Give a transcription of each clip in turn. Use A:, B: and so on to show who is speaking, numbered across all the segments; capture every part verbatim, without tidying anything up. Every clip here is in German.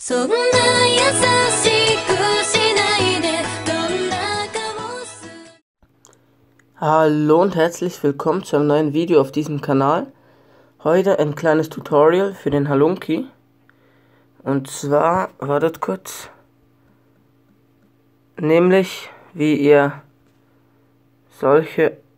A: そんな優しくしないでどんな顔す
B: Hallo und herzlich willkommen zu einem neuen Video auf diesem Kanal. Heute ein kleines Tutorial für den Halunki. Und zwar, wartet kurz, nämlich wie ihr solche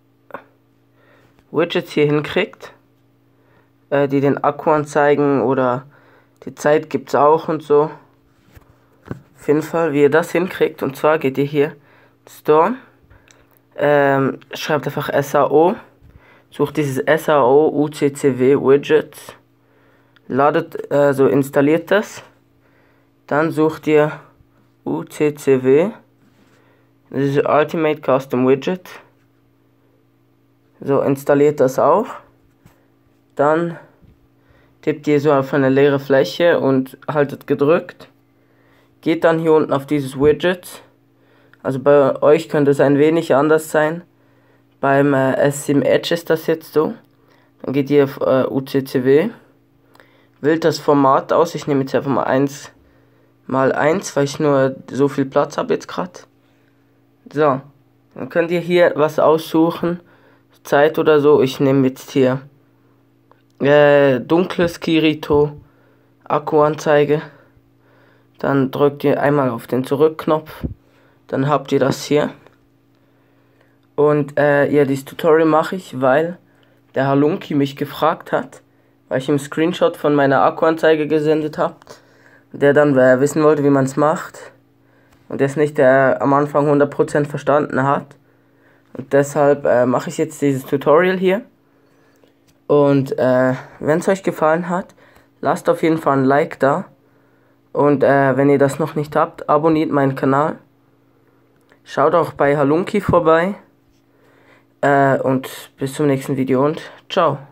B: Widgets hier hinkriegt, äh, die den Akku anzeigen oder die Zeit gibt es auch und so. Auf jeden Fall, wie ihr das hinkriegt. Und zwar geht ihr hier Store, ähm, schreibt einfach S A O, sucht dieses S A O U C C W Widget, ladet, äh, so installiert das. Dann sucht ihr U C C W, das ist Ultimate Custom Widget. So, installiert das auch. Dann tippt ihr so auf eine leere Fläche und haltet gedrückt. Geht dann hier unten auf dieses Widget. Also bei euch könnte es ein wenig anders sein. Beim äh, S sieben Edge ist das jetzt so. Dann geht ihr auf äh, U C C W. Wählt das Format aus. Ich nehme jetzt einfach mal eins mal eins, weil ich nur so viel Platz habe jetzt gerade. So, dann könnt ihr hier was aussuchen. Zeit oder so. Ich nehme jetzt hier äh, dunkles Kirito, Akkuanzeige. Dann drückt ihr einmal auf den Zurückknopf. Dann habt ihr das hier. Und äh, ja, dieses Tutorial mache ich, weil der Halunki mich gefragt hat, weil ich ihm einen Screenshot von meiner Akkuanzeige gesendet habe, der dann äh, wissen wollte, wie man es macht. Und der es nicht äh, am Anfang hundert Prozent verstanden hat. Und deshalb äh, mache ich jetzt dieses Tutorial hier. Und äh, wenn es euch gefallen hat, lasst auf jeden Fall ein Like da. Und äh, wenn ihr das noch nicht habt, abonniert meinen Kanal. Schaut auch bei Halunki vorbei. Äh, und bis zum nächsten Video und ciao.